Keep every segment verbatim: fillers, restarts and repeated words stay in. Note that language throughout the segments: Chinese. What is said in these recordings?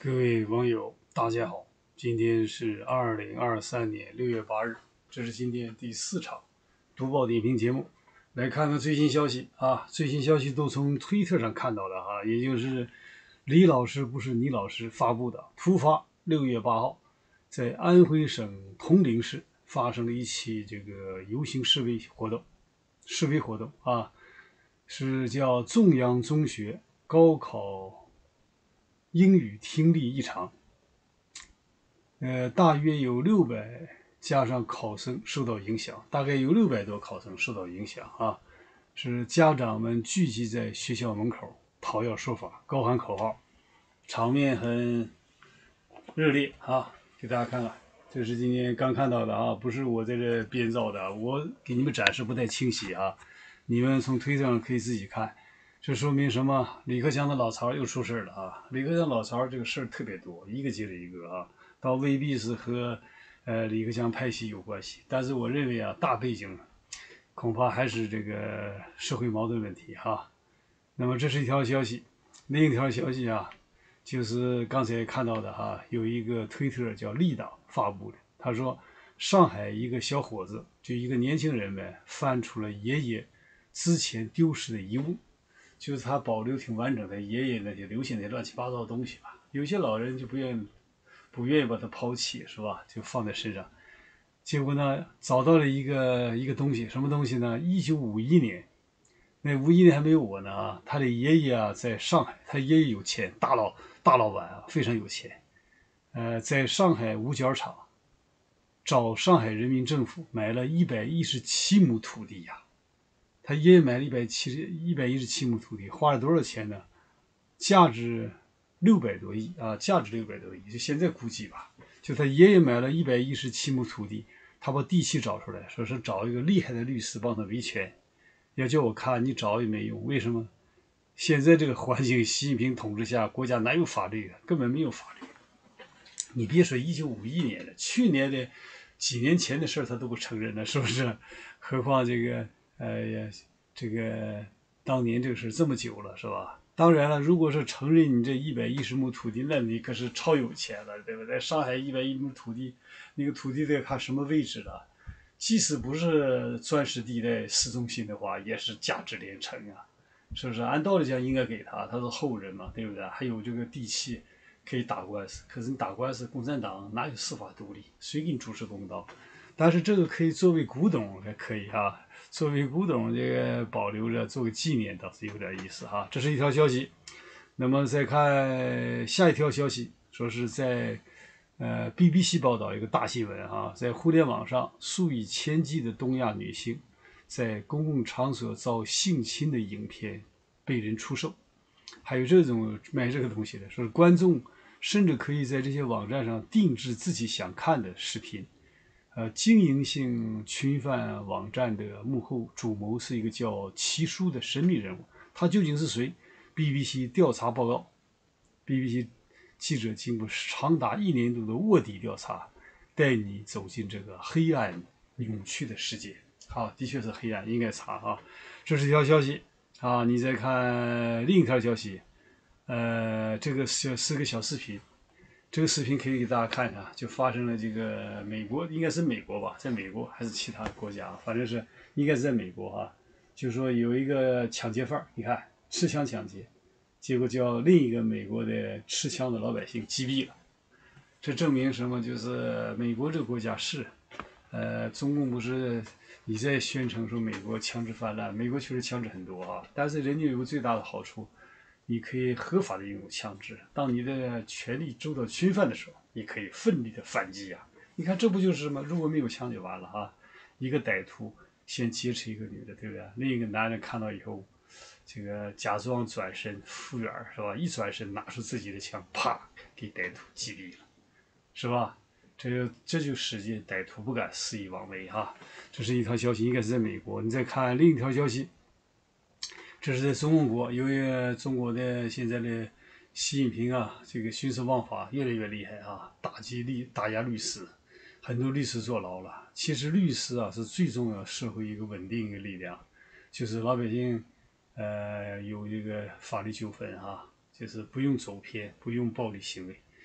各位网友，大家好，今天是二零二三年六月八日，这是今天第四场读报点评节目。来看看最新消息啊，最新消息都从推特上看到的哈，也就是李老师不是你老师发布的。突发六月八号，在安徽省铜陵市发生了一起这个游行示威活动，示威活动啊，是叫纵阳中学高考英语听力异常，呃，大约有六百加上考生受到影响，大概有六百多考生受到影响啊。是家长们聚集在学校门口讨要说法，高喊口号，场面很热烈啊！给大家看看，这是今天刚看到的啊，不是我在这编造的，我给你们展示不太清晰啊，你们从推特上可以自己看。这说明什么？李克强的老巢又出事了啊！李克强老巢这个事儿特别多，一个接着一个啊，倒未必是和呃李克强派系有关系，但是我认为啊，大背景恐怕还是这个社会矛盾问题哈。那么这是一条消息，另一条消息啊，就是刚才看到的哈，有一个推特叫立党发布的，他说上海一个小伙子，就一个年轻人呗，翻出了爷爷之前丢失的遗物。就是他保留挺完整的爷爷那些留下那乱七八糟的东西吧。有些老人就不愿意不愿意把它抛弃，是吧？就放在身上。结果呢，找到了一个一个东西，什么东西呢？一九五一年，那五一年还没有我呢啊。他的爷爷啊，在上海，他爷爷有钱，大老大老板啊，非常有钱。呃，在上海五角场找上海人民政府买了一百一十七亩土地呀、啊。他爷爷买了一百七十一百一十七亩土地，花了多少钱呢？价值六百多亿啊，价值六百多亿，就现在估计吧。就他爷爷买了一百一十七亩土地，他把地契找出来，说是找一个厉害的律师帮他维权。要叫我看，你找也没用，为什么？现在这个环境，习近平统治下，国家哪有法律啊？根本没有法律。你别说一九五一年的，去年的几年前的事他都不承认了，是不是？何况这个。哎呀，这个当年这个事这么久了，是吧？当然了，如果是承认你这一百一十亩土地，那你可是超有钱了，对不对？上海一百一亩土地，那个土地得看什么位置了。即使不是钻石地带市中心的话，也是价值连城啊，是不是？按道理讲应该给他，他是后人嘛，对不对？还有这个地契可以打官司，可是你打官司，共产党哪有司法独立？谁给你主持公道？但是这个可以作为古董还可以哈，作为古董这个保留着做个纪念倒是有点意思哈。这是一条消息。那么再看下一条消息，说是在呃 B B C 报道一个大新闻啊，在互联网上数以千计的东亚女性在公共场所遭性侵的影片被人出售，还有这种卖这个东西的，说是观众甚至可以在这些网站上定制自己想看的视频。呃，经营性侵犯网站的幕后主谋是一个叫齐叔的神秘人物，他究竟是谁 ？B B C 调查报告 ，B B C 记者经过长达一年多的卧底调查，带你走进这个黑暗扭曲的世界。好，的确是黑暗，应该查啊。这是一条消息啊，你再看另一条消息，呃，这个是是个小视频。这个视频可以给大家看看，就发生了这个美国，应该是美国吧，在美国还是其他国家，反正是应该是在美国哈。就说有一个抢劫犯，你看持枪抢劫，结果叫另一个美国的持枪的老百姓击毙了。这证明什么？就是美国这个国家是，呃，中共不是一再宣称说美国枪支泛滥，美国确实枪支很多啊，但是人家有个最大的好处。你可以合法的拥有枪支，当你的权利受到侵犯的时候，你可以奋力的反击呀、啊。你看，这不就是什么？如果没有枪就完了哈。一个歹徒先劫持一个女的，对不对？另一个男人看到以后，这个假装转身复原，是吧？一转身拿出自己的枪，啪，给歹徒击毙了，是吧？这就这就使得歹徒不敢肆意妄为哈。这是一条消息，应该是在美国。你再看另一条消息。这是在中国，由于中国的现在的习近平啊，这个徇私枉法越来越厉害啊，打击律打压律师，很多律师坐牢了。其实律师啊是最重要社会一个稳定的力量，就是老百姓呃有这个法律纠纷啊，就是不用走偏，不用暴力行为。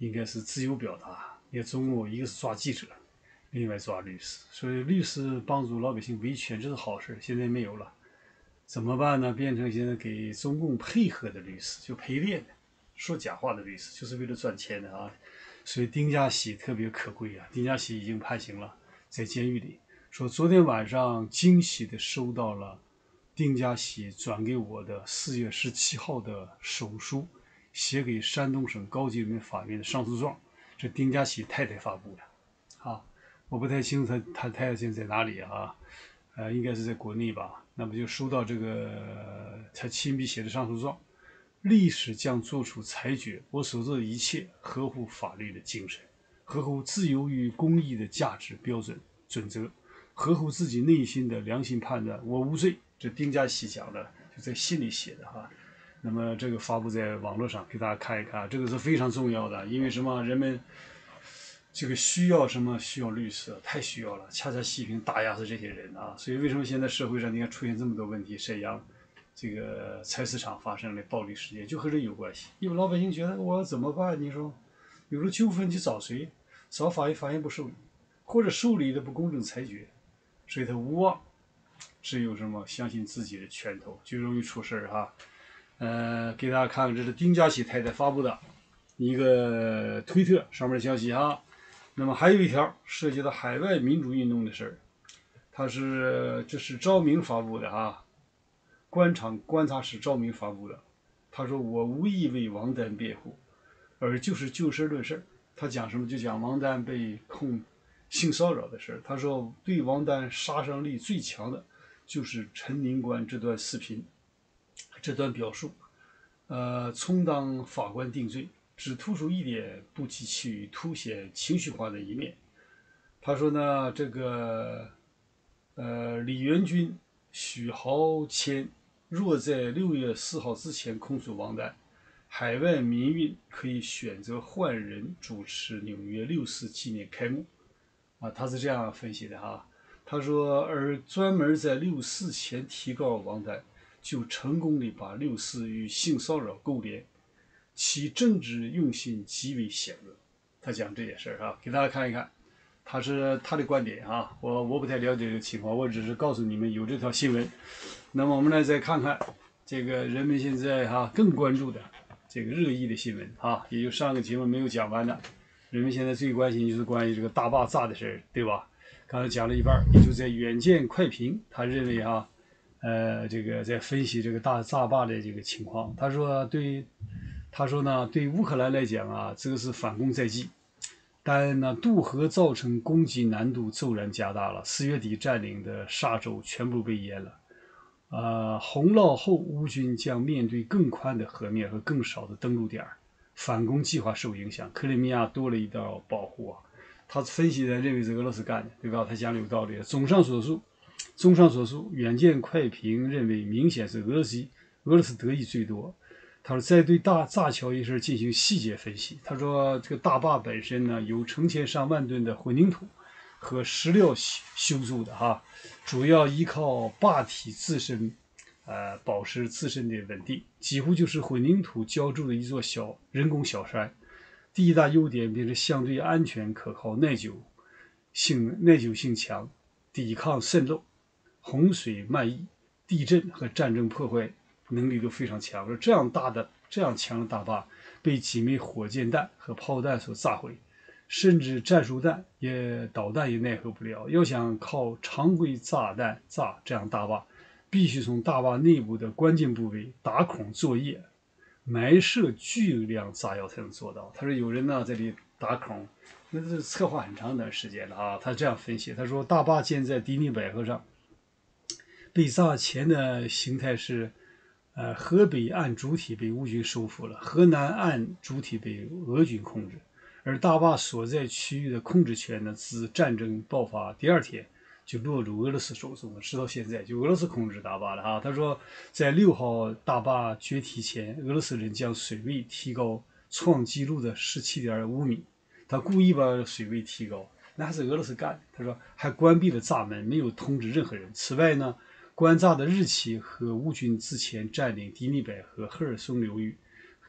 应该是自由表达。你看中共一个是抓记者，另外抓律师，所以律师帮助老百姓维权这是好事，现在没有了，怎么办呢？变成现在给中共配合的律师，就陪练的，说假话的律师，就是为了赚钱的啊。所以丁家喜特别可贵啊，丁家喜已经判刑了，在监狱里。说昨天晚上惊喜的收到了丁家喜转给我的四月十七号的手书，写给山东省高级人民法院的上诉状，这丁家喜太太发布的啊，我不太清楚他他太太现在在哪里啊，呃，应该是在国内吧。那么就收到这个他亲笔写的上诉状，历史将做出裁决，我所做的一切合乎法律的精神，合乎自由与公义的价值标准准则，合乎自己内心的良心判断，我无罪。这丁家喜讲的，就在信里写的哈。那么这个发布在网络上给大家看一看，这个是非常重要的，因为什么？人们这个需要什么？需要律师，太需要了。恰恰习近平打压是这些人啊，所以为什么现在社会上你看出现这么多问题？沈阳这个菜市场发生的暴力事件，就和这有关系。因为老百姓觉得我怎么办？你说有了纠纷去找谁？找法院，法院不受理，或者受理的不公正裁决，所以他无望。只有什么？相信自己的拳头，就容易出事儿哈。呃，给大家看看，这是丁家喜太太发布的一个推特上面的消息哈。那么还有一条涉及到海外民主运动的事儿，它是这是赵明发布的哈，官场观察室赵明发布的。他说我无意为王丹辩护，而就是就事论事。他讲什么？就讲王丹被控性骚扰的事儿。他说对王丹杀伤力最强的就是陈宁官这段视频，这段表述，呃，充当法官定罪，只突出一点，不及其余，凸显情绪化的一面。他说呢，这个呃，李元军、许豪谦若在六月四号之前控诉王丹，海外民运可以选择换人主持纽约六四纪念开幕。啊，他是这样分析的哈。他说，而专门在六四前提告王丹，就成功地把六四与性骚扰勾连，其政治用心极为显恶。他讲这件事儿啊，给大家看一看，他是他的观点啊。我我不太了解这个情况，我只是告诉你们有这条新闻。那么我们来再看看这个人们现在哈、啊、更关注的这个热议的新闻啊，也就上个节目没有讲完的。人们现在最关心就是关于这个大坝炸的事儿，对吧？刚才讲了一半，也就在远见快评，他认为啊，呃，这个在分析这个大炸坝的这个情况。他说对，他说呢，对乌克兰来讲啊，这个是反攻在即，但呢，渡河造成攻击难度骤然加大了。四月底占领的沙洲全部被淹了，呃，洪涝后乌军将面对更宽的河面和更少的登陆点，反攻计划受影响。克里米亚多了一道保护啊。他分析的认为是俄罗斯干的，对吧？他讲的有道理。综上所述，综上所述，远见快评认为明显是俄罗斯俄罗斯得益最多。他说，在对大炸桥一事进行细节分析。他说，这个大坝本身呢，有成千上万吨的混凝土和石料修筑的哈，主要依靠坝体自身，呃，保持自身的稳定，几乎就是混凝土浇筑的一座小人工小山。第一大优点便是相对安全可靠，耐久性耐久性强，抵抗渗漏、洪水漫溢、地震和战争破坏能力都非常强。说这样大的这样强的大坝被几枚火箭弹和炮弹所炸毁，甚至战术弹也导弹也奈何不了。要想靠常规炸弹炸这样大坝，必须从大坝内部的关键部位打孔作业，埋设巨量炸药才能做到。他说有人呢在这里打孔，那是策划很长一段时间了啊。他这样分析，他说大坝建在迪尼百河上，被炸前的形态是，呃，河北岸主体被乌军收复了，河南岸主体被俄军控制，而大坝所在区域的控制权呢，自战争爆发第二天就落入俄罗斯手中了，直到现在就俄罗斯控制大坝了哈。他说，在六号大坝决堤前，俄罗斯人将水位提高创纪录的十七点五米，他故意把水位提高，那还是俄罗斯干的。他说还关闭了闸门，没有通知任何人。此外呢，关闸的日期和乌军之前占领迪尼百河、赫尔松流域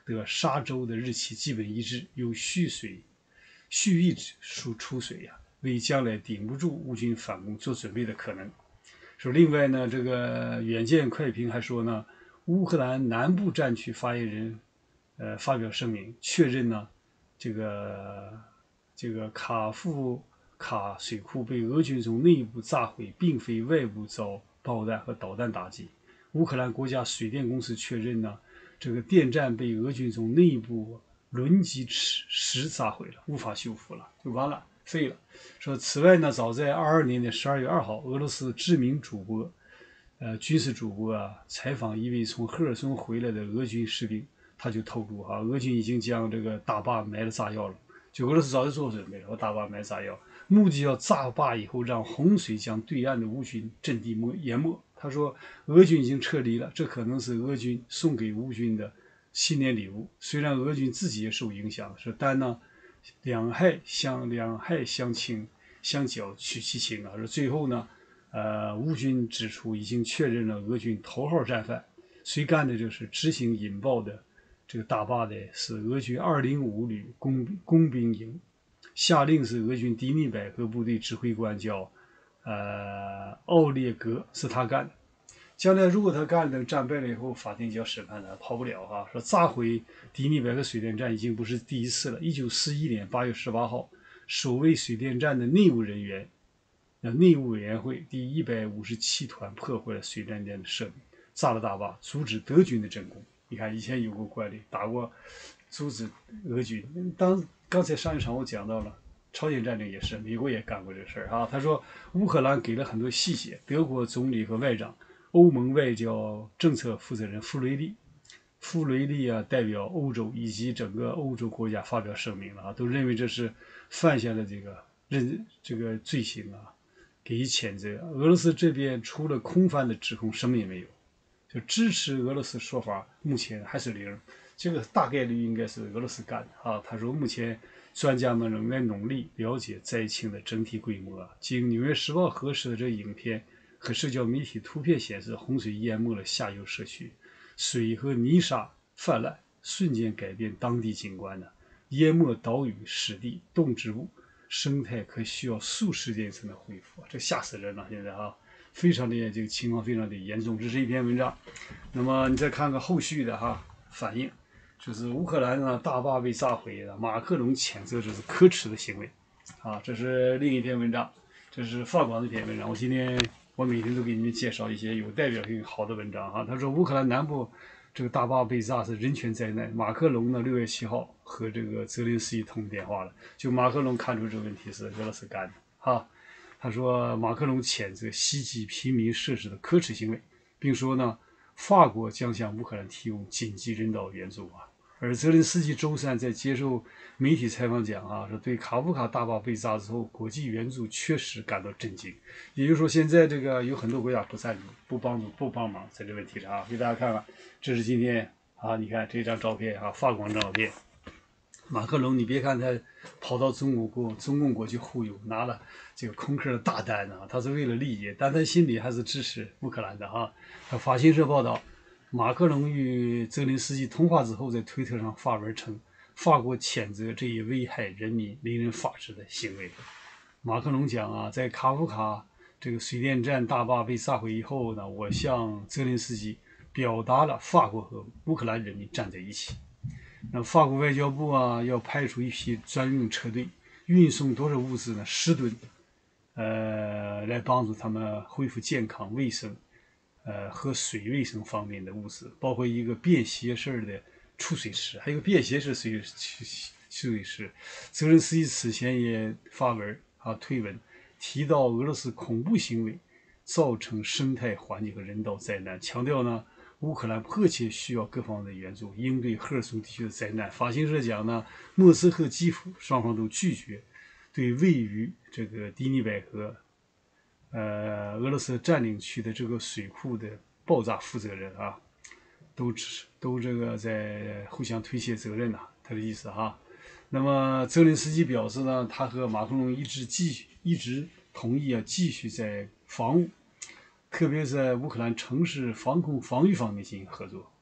的沙洲的日期基本一致，有蓄水、蓄意输出水呀、啊，为将来顶不住乌军反攻做准备的可能。说另外呢，这个远见快评还说呢，乌克兰南部战区发言人呃发表声明，确认呢，这个这个卡夫卡水库被俄军从内部炸毁，并非外部遭炮弹和导弹打击。乌克兰国家水电公司确认呢，这个电站被俄军从内部轮机时炸毁了，无法修复了，就完了，废了。说此外呢，早在二二年的十二月二号，俄罗斯知名主播，呃，军事主播啊，采访一位从赫尔松回来的俄军士兵，他就透露啊，俄军已经将这个大坝埋了炸药了，就俄罗斯早就做准备了，和大坝埋炸药，目的要炸坝以后让洪水将对岸的乌军阵地淹没。他说，俄军已经撤离了，这可能是俄军送给乌军的新年礼物。虽然俄军自己也受影响，是但呢，两害相两害相轻，相较取其轻啊。说最后呢，呃，乌军指出已经确认了俄军头号战犯，谁干的就是执行引爆的这个大坝的是俄军二零五旅工工兵营，下令是俄军迪米百合部队指挥官叫呃奥列格，是他干的。将来如果他干的战败了以后，法庭就要审判他，跑不了哈。说炸毁迪米百合水电站已经不是第一次了。一九四一年八月十八号，守卫水电站的内务人员，呃，内务委员会第一百五十七团破坏了水电站的设备，炸了大坝，阻止德军的进攻。你看，以前有过惯例，打过，阻止俄军。当刚才上一场我讲到了。朝鲜战争也是，美国也干过这事儿啊。他说，乌克兰给了很多细节，德国总理和外长。欧盟外交政策负责人弗雷利，弗雷利啊，代表欧洲以及整个欧洲国家发表声明了啊，都认为这是犯下了这个认这个罪行啊，给予谴责。俄罗斯这边除了空泛的指控，什么也没有，就支持俄罗斯说法，目前还是零。这个大概率应该是俄罗斯干的啊。他说，目前专家们仍在努力了解灾情的整体规模。经《纽约时报》核实的这影片。和社交媒体图片显示，洪水淹没了下游社区，水和泥沙泛滥，瞬间改变当地景观的，淹没岛屿、湿地、动植物生态，可需要数十年才能恢复。这吓死人了！现在哈，非常的这个情况非常的严重。这是一篇文章，那么你再看看后续的哈反应，就是乌克兰呢大坝被炸毁了，马克龙谴责这是可耻的行为，啊，这是另一篇文章，这是法广的一篇文章。我今天。我每天都给你们介绍一些有代表性好的文章啊。他说乌克兰南部这个大坝被炸是人权灾难。马克龙呢六月七号和这个泽连斯基通电话了，就马克龙看出这个问题是俄罗斯干的哈。他说马克龙谴责袭击平民设施的可耻行为，并说呢法国将向乌克兰提供紧急人道援助啊。而泽连斯基周三在接受媒体采访讲啊，说对卡夫卡大坝被炸之后，国际援助确实感到震惊。也就是说，现在这个有很多国家不赞助、不帮助、不帮忙，在这问题上啊，给大家看看，这是今天啊，你看这张照片啊，法国这张照片，马克龙，你别看他跑到中国国中共国去忽悠，拿了这个空客的大单啊，他是为了利益，但他心里还是支持乌克兰的哈。他法新社报道。马克龙与泽连斯基通话之后，在推特上发文称，法国谴责这一危害人民、令人发指的行为。马克龙讲啊，在卡夫卡这个水电站大坝被炸毁以后呢，我向泽连斯基表达了法国和乌克兰人民站在一起。那法国外交部啊，要派出一批专用车队，运送多少物资呢？十吨，呃，来帮助他们恢复健康、卫生。呃，和水卫生方面的物资，包括一个便携式的储水池，还有便携式水储水池。泽连斯基此前也发文啊推文，提到俄罗斯恐怖行为造成生态环境和人道灾难，强调呢乌克兰迫切需要各方的援助，应对赫尔松地区的灾难。法新社讲呢，莫斯科、基辅双方都拒绝对位于这个迪尼百河。呃，俄罗斯占领区的这个水库的爆炸负责人啊，都都这个在互相推卸责任呐、啊，他的意思哈。那么泽连斯基表示呢，他和马克龙一直继续一直同意啊，继续在防务，特别是在乌克兰城市防空防御方面进行合作。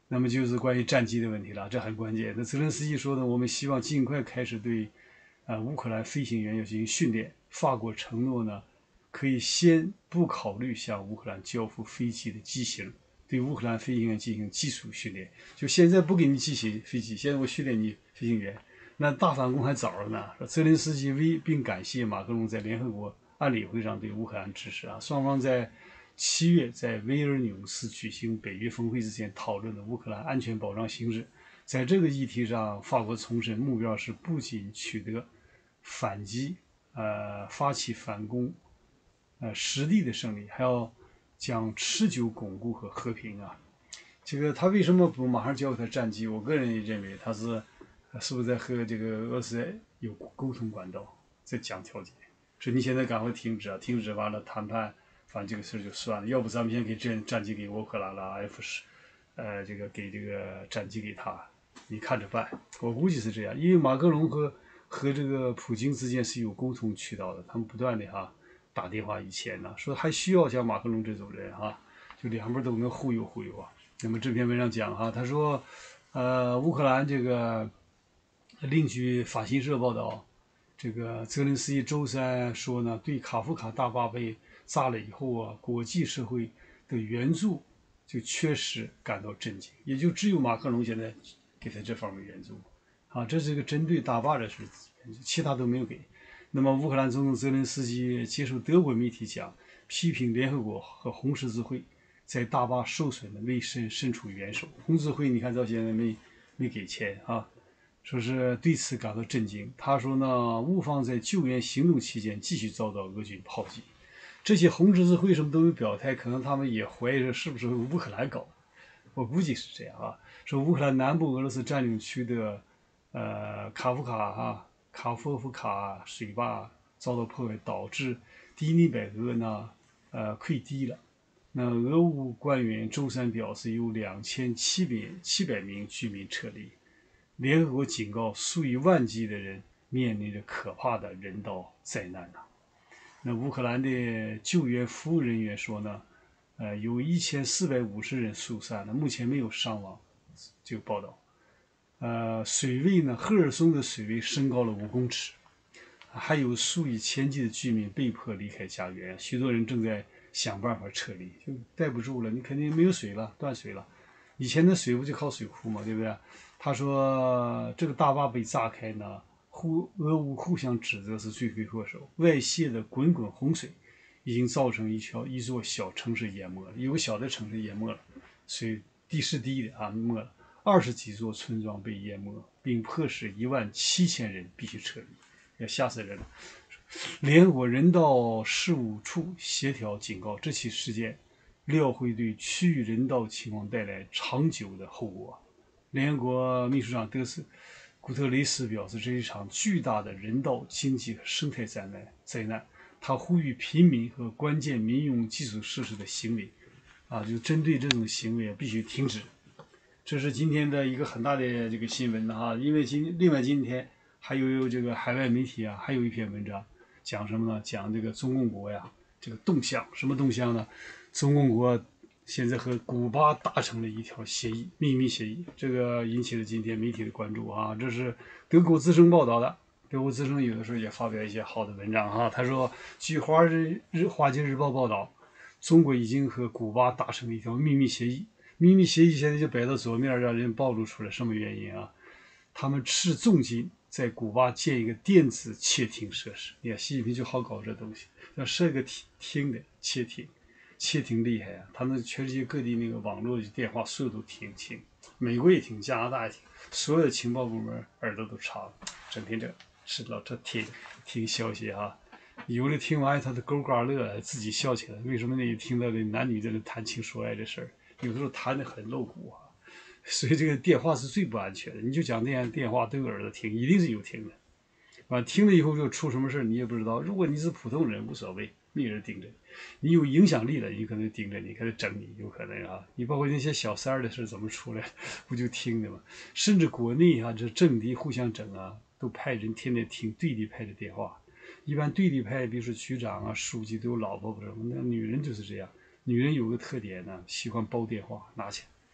那么就是关于战机的问题了，这很关键。那泽连斯基说呢，我们希望尽快开始对啊、呃、乌克兰飞行员要进行训练。法国承诺呢，可以先不考虑向乌克兰交付飞机的机型，对乌克兰飞行员进行基础训练。就现在不给你机器飞机，现在我训练你飞行员，那大反攻还早着呢。泽连斯基为并感谢马克龙在联合国安理会上对乌克兰支持啊，双方在七月在维尔纽斯举行北约峰会之前讨论的乌克兰安全保障形势。在这个议题上，法国重申目标是不仅取得反击，呃，发起反攻，呃，实地的胜利，还要将持久巩固和和平啊。这个他为什么不马上交给他战机？我个人也认为他是是不是在和这个俄罗斯有沟通管道，在讲条件，说你现在赶快停止啊，停止完了谈判。反正这个事就算了，要不咱们先给战战机给乌克兰了 ，F 十，呃，这个给这个战机给他，你看着办。我估计是这样，因为马克龙和和这个普京之间是有沟通渠道的，他们不断的哈打电话以前呢，说还需要像马克龙这种人哈，就两边都能忽悠忽悠啊。那么这篇文章讲哈，他说，呃，乌克兰这个另据法新社报道，这个泽连斯基周三说呢，对卡夫卡大坝被炸了以后啊，国际社会的援助就确实感到震惊，也就只有马克龙现在给他这方面援助啊，这是一个针对大坝的事，其他都没有给。那么乌克兰总统泽连斯基接受德国媒体讲，批评联合国和红十字会在大坝受损的未伸伸出援手，红十字会你看到现在没没给钱啊，说是对此感到震惊。他说呢，乌方在救援行动期间继续遭到俄军炮击。这些红十字会什么都有表态，可能他们也怀疑着是不是乌克兰搞，我估计是这样啊。说乌克兰南部俄罗斯占领区的呃卡夫卡啊卡夫夫卡水坝遭到破坏，导致第聂伯河呢呃溃堤了。那俄乌官员周三表示，有两千七百七百名居民撤离。联合国警告，数以万计的人面临着可怕的人道灾难呐、啊。那乌克兰的救援服务人员说呢，呃，有一千四百五十人疏散了，目前没有伤亡。这个报道，呃，水位呢，赫尔松的水位升高了五公尺，还有数以千计的居民被迫离开家园，许多人正在想办法撤离，就待不住了，你肯定没有水了，断水了。以前的水不就靠水库嘛，对不对？他说这个大坝被炸开呢。互俄乌互相指责是罪魁祸首，外泄的滚滚洪水已经造成一条一座小城市淹没了，有个小的城市淹没了，水地势低的啊没了，二十几座村庄被淹没，并迫使一万七千人必须撤离，要吓死人了。联合国人道事务处协调警告，这起事件料会对区域人道情况带来长久的后果。联合国秘书长德斯。古特雷斯表示，这是一场巨大的人道、经济和生态灾难。灾难，他呼吁平民和关键民用基础设施的行为，啊，就针对这种行为必须停止。这是今天的一个很大的这个新闻哈，因为今另外今天还有这个海外媒体啊，还有一篇文章讲什么呢？讲这个中共国呀，这个动向，什么动向呢？中共国。现在和古巴达成了一条协议，秘密协议，这个引起了今天媒体的关注啊。这是德国之声报道的，德国之声有的时候也发表一些好的文章哈。他说，据《华日日华尔街日报》报道，中国已经和古巴达成了一条秘密协议，秘密协议现在就摆到桌面，让人暴露出来什么原因啊？他们斥重金在古巴建一个电子窃听设施，你看习近平就好搞这东西，要设个听的窃听。窃听厉害啊！他们全世界各地那个网络电话，所有都听清，美国也听，加拿大也听，所有的情报部门耳朵都插了，整天这是老这听听消息啊。有的听完他的勾嘎乐，自己笑起来。为什么呢？一听到这男女在那谈情说爱的事儿，有的时候谈的很露骨啊。所以这个电话是最不安全的。你就讲那样电话都有耳朵听，一定是有听的。啊，听了以后就出什么事你也不知道。如果你是普通人，无所谓，没人盯着你。你有影响力了，你可能盯着你，可能整你，有可能啊。你包括那些小三儿的事怎么出来，不就听的吗？甚至国内啊，这政敌互相整啊，都派人天天听对立派的电话。一般对立派，比如说局长啊、书记都有老婆不是？那女人就是这样。女人有个特点呢，喜欢煲电话，拿起来，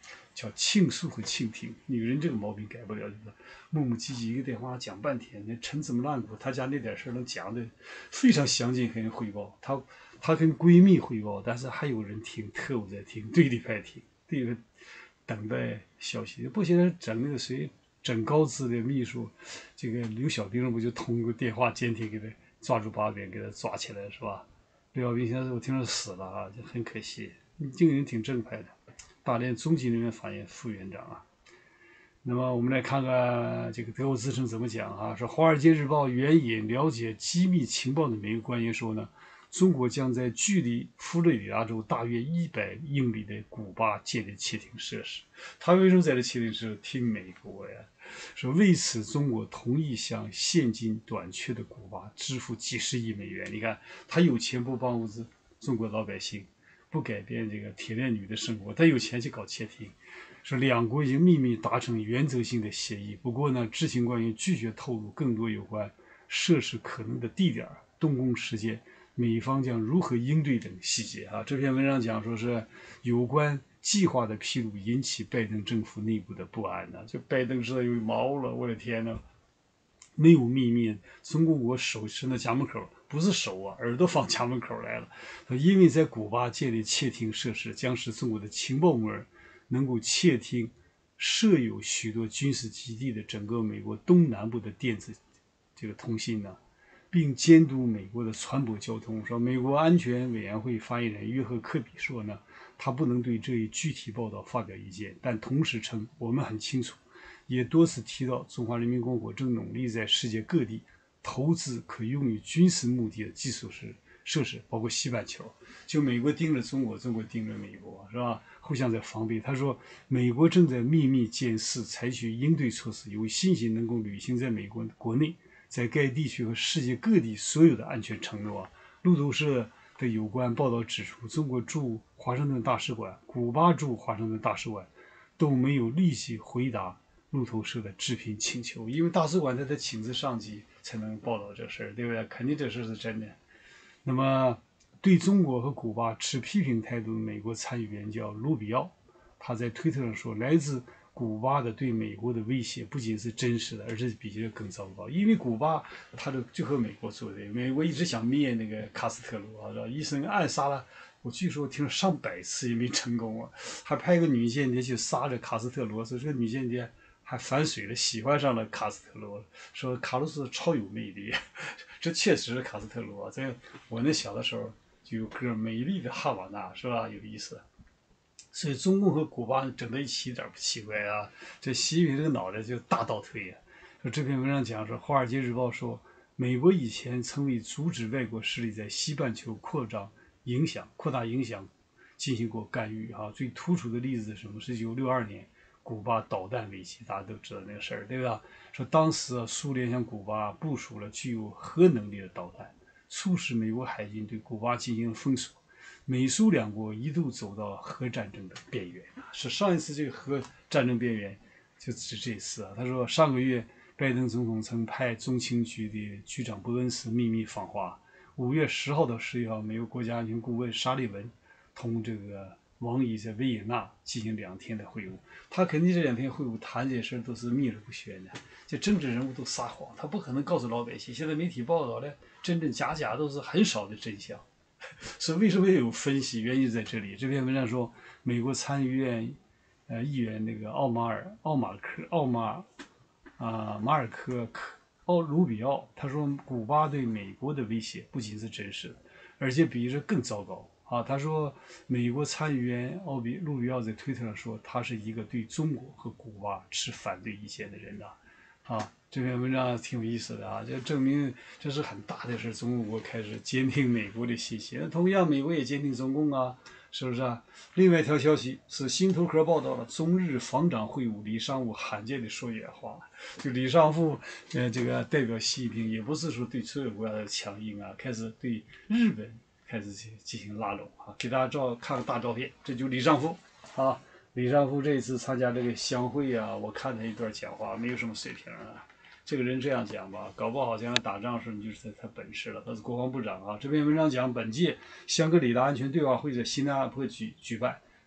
叫倾诉和倾听。女人这个毛病改不了，就是磨磨唧唧一个电话讲半天，那陈子木烂谷她家那点事能讲的非常详尽，跟人汇报。她她跟闺蜜汇报，但是还有人听，特务在听，对立派听，这个等待消息。不，现在整那个谁，整高资的秘书，这个刘小兵不就通过电话监听给他抓住把柄，给他抓起来是吧？刘小兵现在我听说死了啊，就很可惜。这个人挺正派的，大连中级人民法院副院长啊。那么我们来看看这个德国之声怎么讲啊？说《华尔街日报》援引了解机密情报的美国官员说呢，中国将在距离佛罗里达州大约一百英里的古巴建立窃听设施。他为什么在这窃听设施听美国呀？说为此，中国同意向现金短缺的古巴支付几十亿美元。你看，他有钱不帮助中国老百姓，不改变这个铁链女的生活，他有钱去搞窃听。说两国已经秘密达成原则性的协议，不过呢，知情官员拒绝透露更多有关设施可能的地点、动工时间、美方将如何应对等细节啊。这篇文章讲说是有关计划的披露引起拜登政府内部的不安呢、啊。这拜登知道有毛了，我的天呐！没有秘密，中国我手伸到家门口，不是手啊，耳朵放家门口来了。因为在古巴建立窃听设施，将使中国的情报部门能够窃听设有许多军事基地的整个美国东南部的电子这个通信呢，并监督美国的船舶交通。说美国安全委员会发言人约翰科比说呢，他不能对这一具体报道发表意见，但同时称我们很清楚，也多次提到中华人民共和国正努力在世界各地投资可用于军事目的的基础设施，包括西半球。就美国盯着中国，中国盯着美国，是吧？互相在防备。他说，美国正在秘密监视，采取应对措施，有信心能够履行在美国国内、在该地区和世界各地所有的安全承诺。路透社的有关报道指出，中国驻华盛顿大使馆、古巴驻华盛顿大使馆都没有立即回答路透社的置评请求，因为大使馆他得亲自上级才能报道这事儿，对不对？肯定这事是真的。那么，对中国和古巴持批评态度的美国参议员叫卢比奥，他在推特上说，来自古巴的对美国的威胁不仅是真实的，而且比这个更糟糕。因为古巴他就就和美国作对，美国一直想灭那个卡斯特罗，是吧？一生暗杀了，我据说听说上百次也没成功啊，还派个女间谍去杀这卡斯特罗，说这个女间谍还反水了，喜欢上了卡斯特罗，说卡洛斯超有魅力，这确实是卡斯特罗。这我那小的时候就有歌《美丽的哈瓦那》，是吧？有意思。所以中共和古巴整在一起一点不奇怪啊。这习近平这个脑袋就大倒退啊。说这篇文章讲说，《华尔街日报》说，美国以前曾为阻止外国势力在西半球扩张影响、扩大影响进行过干预啊。最突出的例子是什么？是一九六二年。古巴导弹危机，大家都知道那个事儿，对吧？说当时啊，苏联向古巴部署了具有核能力的导弹，促使美国海军对古巴进行封锁。美苏两国一度走到核战争的边缘。是上一次这个核战争边缘，就指这次啊。他说，上个月拜登总统曾派中情局的局长伯恩斯秘密访华。五月十号到十一号，美国国家安全顾问沙利文同这个王毅在维也纳进行两天的会晤，他肯定这两天会晤谈这事都是秘而不宣的，这政治人物都撒谎，他不可能告诉老百姓。现在媒体报道的真真假假都是很少的真相，所以为什么要有分析？原因在这里。这篇文章说，美国参议院呃议员那个奥马尔奥马克奥马啊马尔科克奥卢比奥，他说古巴对美国的威胁不仅是真实的，而且比这更糟糕。啊，他说，美国参议员奥比路比奥在推特上说，他是一个对中国和古巴持反对意见的人呐。啊，这篇文章挺有意思的啊，这证明这是很大的事，中国开始监听美国的信息，那同样美国也监听中共啊，是不是啊？另外一条消息是新头壳报道了中日防长会晤，李尚武罕见的说野话，就李尚福呃这个代表习近平，也不是说对所有国家的强硬啊，开始对日本。开始进行拉拢啊，给大家照看个大照片，这就李尚福啊。李尚福这一次参加这个相会啊，我看他一段讲话，没有什么水平啊。这个人这样讲吧，搞不好将来打仗时你就是他本事了。他是国防部长啊。这篇文章讲，本届香格里拉安全对话会在西南阿坡举举办，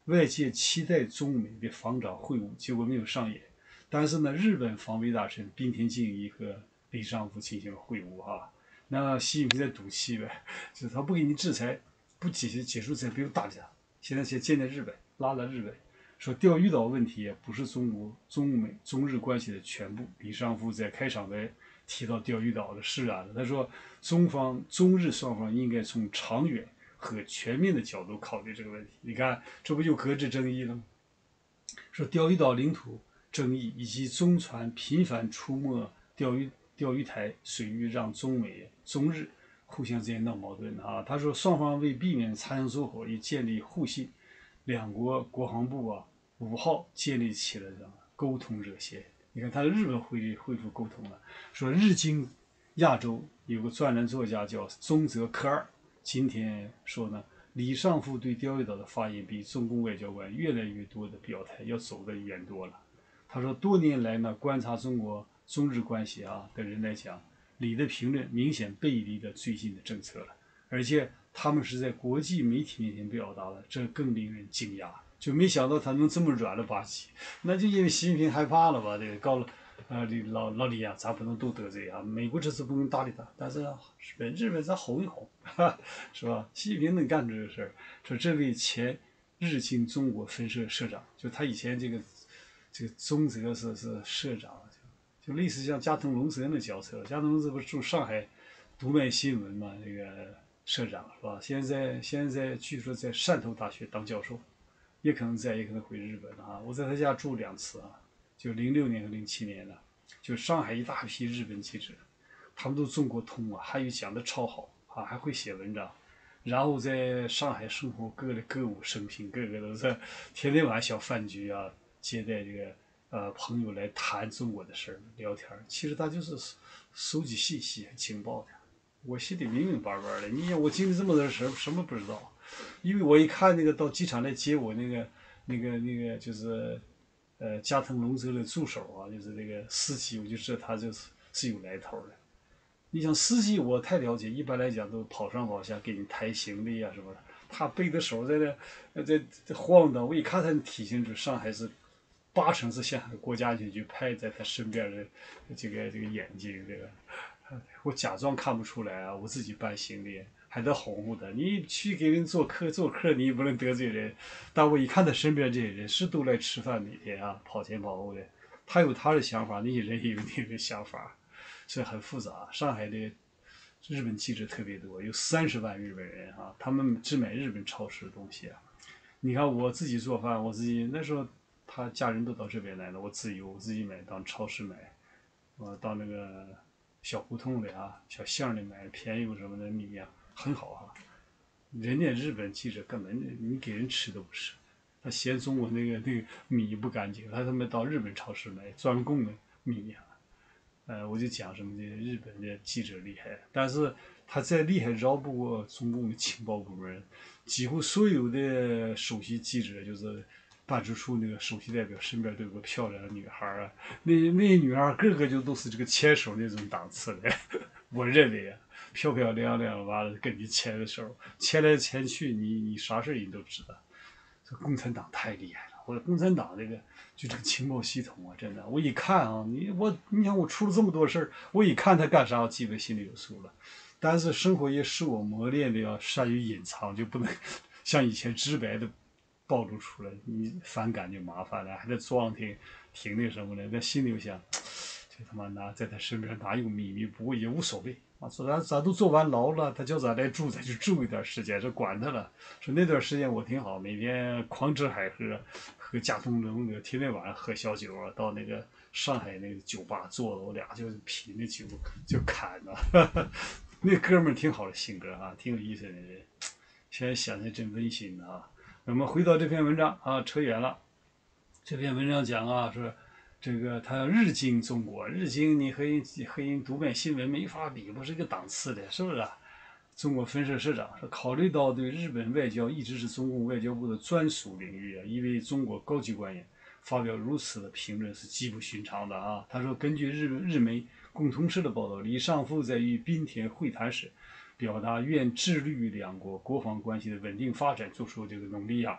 外界期待中美的防长会晤，结果没有上演。但是呢，日本防卫大臣滨田敬一和李尚福进行了会晤哈。那习近平在赌气呗，就是他不给你制裁，不解解除制裁，不用搭理他。现在先见在日本，拉了日本，说钓鱼岛问题不是中国中美中日关系的全部。李尚福在开场白提到钓鱼岛的事啊，他说中方中日双方应该从长远和全面的角度考虑这个问题。你看，这不就搁置争议了吗？说钓鱼岛领土争议以及中船频繁出没钓鱼钓鱼台水域，让中美中日互相之间闹矛盾啊。他说，双方为避免擦枪走火，也建立互信，两国国防部啊五号建立起了这样沟通热线。你看，他的日本恢恢复沟通了，说日经亚洲有个专栏作家叫中泽科二，今天说呢，李尚福对钓鱼岛的发言比中共外交官越来越多的表态要走得远多了。他说，多年来呢，观察中国中日关系啊的人来讲，李的评论明显背离了最新的政策了，而且他们是在国际媒体面前表达的，这更令人惊讶。就没想到他能这么软了吧唧，那就因为习近平害怕了吧？这个告了，呃，老老李啊，咱不能都得罪啊。美国这次不用搭理他，但是日本日本咱哄一哄，是吧？习近平能干这个事儿。说这位前日经中国分社社长，就他以前这个这个中泽是是社长，就就类似像加藤龙泽那角色。加藤龙泽不是驻上海读卖新闻嘛？那个社长是吧？现在现在据说在汕头大学当教授。也可能在，也可能回日本啊。我在他家住两次啊，就零六年和零七年的，就上海一大批日本记者，他们都中国通啊，汉语讲的超好啊，还会写文章。然后在上海生活过得歌舞升平，个个都是天天晚小饭局啊，接待这个呃朋友来谈中国的事儿聊天。其实他就是收集信息情报的。我心里明明白白的，你我经历这么多事儿，什么不知道？因为我一看那个到机场来接我那个那个那个就是呃加藤龙泽的助手啊，就是那个司机，我就知道他就是是有来头的。你想司机我太了解，一般来讲都跑上跑下给你抬行李啊什么的，他背着手在那在在晃荡，我一看他的体型，就上海是八成是像国家安全局派在他身边的这个这个眼睛，这个我假装看不出来啊，我自己搬行李。还得哄哄他，你去给人做客做客，你也不能得罪人。但我一看他身边这些人是都来吃饭，每天啊跑前跑后的，他有他的想法，那些人也有那些想法，所以很复杂。上海的日本记者特别多，有三十万日本人啊，他们只买日本超市的东西啊。你看我自己做饭，我自己那时候他家人都到这边来了，我自由我自己买，当超市买，我到那个小胡同里啊、小巷里买便宜有什么的米啊。很好啊，人家日本记者根本你给人吃都不吃，他嫌中国那个那个米不干净，他他妈到日本超市买专供的米啊。呃，我就讲什么的日本的记者厉害，但是他再厉害绕不过中共的情报部门，几乎所有的首席记者就是办事处那个首席代表身边都有个漂亮的女孩啊，那那些女孩个个就都是这个牵手那种档次的，我认为啊。漂漂亮亮，完了跟你牵着手，牵来牵去，你你啥事你都知道。这共产党太厉害了，或者共产党这个就这个情报系统啊，真的，我一看啊，你我你想我出了这么多事儿，我一看他干啥，我基本心里有数了。但是生活也使我磨练的要善于隐藏，就不能像以前直白的暴露出来，你反感就麻烦了，还得装挺挺那什么的，在心里想，这他妈哪在他身边哪有秘密？不过也无所谓。啊，说咱咱都坐完牢了，他叫咱来住，咱就住一段时间，这管他了。说那段时间我挺好，每天狂吃海喝，喝加藤龙的，天天晚上喝小酒啊，到那个上海那个酒吧坐着，我俩就品那酒就侃呢。那哥们儿挺好的性格啊，挺有意思的人。现在想想真温馨啊。那么回到这篇文章啊，扯远了。这篇文章讲啊，说。这个他日经中国，日经你和人和人读卖新闻没法比，不是一个档次的，是不是啊？中国分社社长说，考虑到对日本外交一直是中共外交部的专属领域啊，一位中国高级官员发表如此的评论是极不寻常的啊。他说，根据日日媒共同社的报道，李尚福在与滨田会谈时，表达愿致力于两国国防关系的稳定发展，做出这个努力啊。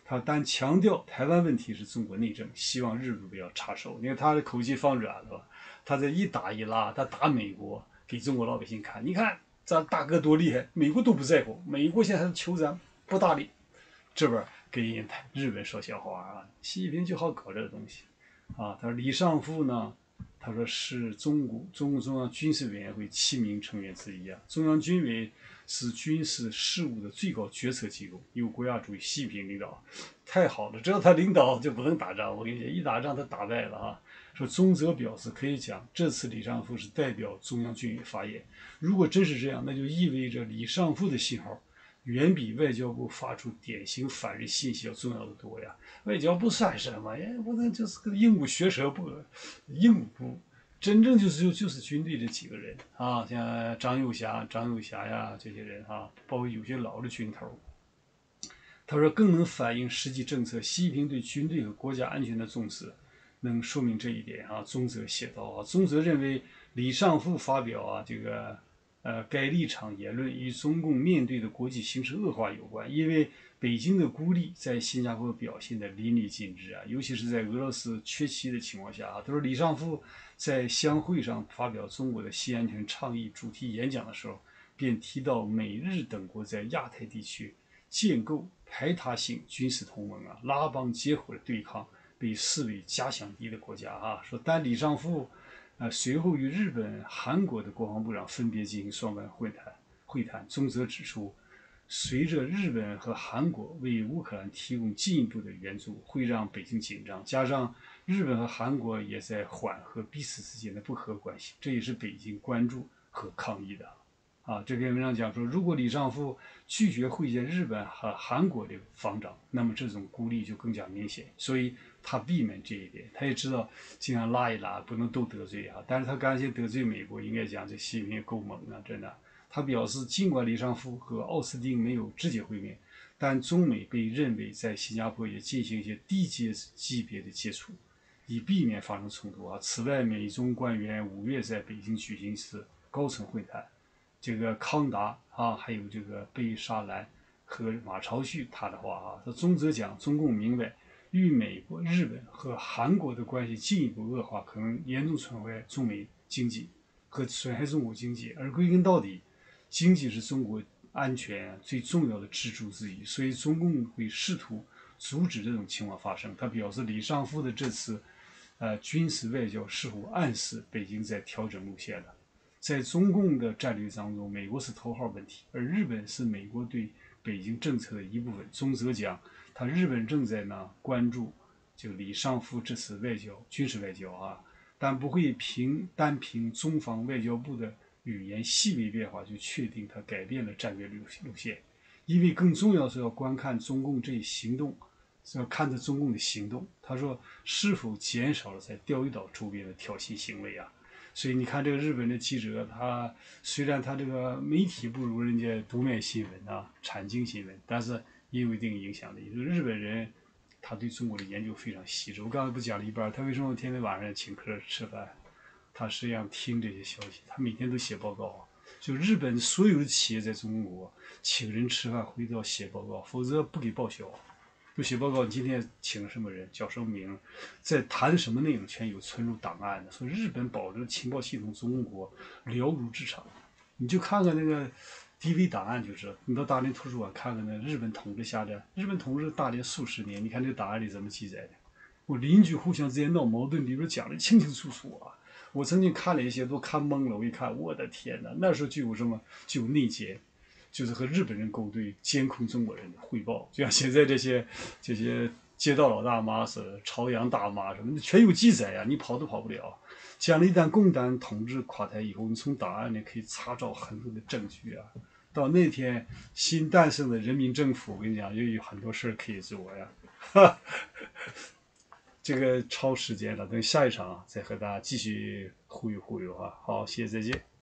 他但强调台湾问题是中国内政，希望日本不要插手。你看他的口气放软了，他这一打一拉，他打美国给中国老百姓看，你看咱大哥多厉害，美国都不在乎，美国现在还求咱不搭理，这边给日本说笑话啊，习近平就好搞这个东西啊。他说李尚福呢，他说是中国中共中央军事委员会七名成员之一啊，中央军委是军事事务的最高决策机构，由国家主席习近平领导，太好了，只要他领导就不能打仗。我跟你讲，一打仗他打败了啊。说中泽表示，可以讲这次李尚福是代表中央军委发言。如果真是这样，那就意味着李尚福的信号远比外交部发出典型反日信息要重要的多呀。外交部算什么呀？我那就是个鹦鹉学舌部，鹦鹉部。真正就是就就是军队这几个人啊，像张幼霞、张幼霞呀这些人啊，包括有些老的军头。他说更能反映实际政策，习近平对军队和国家安全的重视，能说明这一点啊。宗泽写道啊，宗泽认为李尚福发表啊这个呃该立场言论与中共面对的国际形势恶化有关，因为北京的孤立在新加坡表现的淋漓尽致啊，尤其是在俄罗斯缺席的情况下啊。他说李尚福在相会上发表中国的新安全倡议主题演讲的时候，便提到美日等国在亚太地区建构排他性军事同盟啊，拉帮结伙的对抗被视为假想敌的国家啊。说但李尚福呃随后与日本、韩国的国防部长分别进行双边会谈。会谈，宗泽指出，随着日本和韩国为乌克兰提供进一步的援助，会让北京紧张，加上日本和韩国也在缓和彼此之间的不和关系，这也是北京关注和抗议的。啊，这篇文章讲说，如果李尚福拒绝会见日本和韩国的防长，那么这种孤立就更加明显，所以他避免这一点。他也知道这样拉一拉不能都得罪啊，但是他感觉得罪美国，应该讲这习近平够猛啊，真的。他表示，尽管李尚福和奥斯汀没有直接会面，但中美被认为在新加坡也进行一些低阶级别的接触，以避免发生冲突啊。此外，美中官员五月在北京举行一次高层会谈。这个康达啊，还有这个贝沙兰和马朝旭他的话啊，他宗泽讲，中共明白与美国、日本和韩国的关系进一步恶化，可能严重损害中美经济和损害中国经济，而归根到底，经济是中国安全最重要的支柱之一，所以中共会试图阻止这种情况发生。他表示，李尚福的这次呃军事外交似乎暗示北京在调整路线了。在中共的战略当中，美国是头号问题，而日本是美国对北京政策的一部分。宗泽讲，他日本正在呢关注就李尚福这次外交军事外交啊，但不会凭单凭中方外交部的语言细微变化就确定他改变了战略路路线，因为更重要是要观看中共这一行动，是要看着中共的行动。他说是否减少了在钓鱼岛周边的挑衅行为啊？所以你看，这个日本的记者，他虽然他这个媒体不如人家读卖新闻啊、产经新闻，但是也有一定影响力。日本人他对中国的研究非常细致。我刚才不讲了一半，他为什么天天晚上请客吃饭？他实际上听这些消息，他每天都写报告啊。就日本所有的企业在中国请人吃饭，回头要写报告，否则不给报销。就写报告，你今天请什么人，叫什么名，在谈什么内容，全有存入档案的。所以日本保留情报系统，中国了如指掌。你就看看那个 D V 档案就知道，你到大连图书馆看看那日本统治下的日本统治大连数十年，你看这个档案里怎么记载的？我邻居互相之间闹矛盾，里边讲的清清楚楚啊。我曾经看了一些，都看懵了。我一看，我的天哪，那时候就有什么，就有内奸。就是和日本人勾兑，监控中国人的汇报，就像现在这些这些街道老大妈似的，朝阳大妈什么的，全有记载呀、啊，你跑都跑不了。将来一旦共产统治垮台以后，你从档案里可以查找很多的证据啊。到那天新诞生的人民政府，我跟你讲，又有很多事可以做呀。哈，这个超时间了，等下一场再和大家继续忽悠忽悠啊。好，谢谢，再见。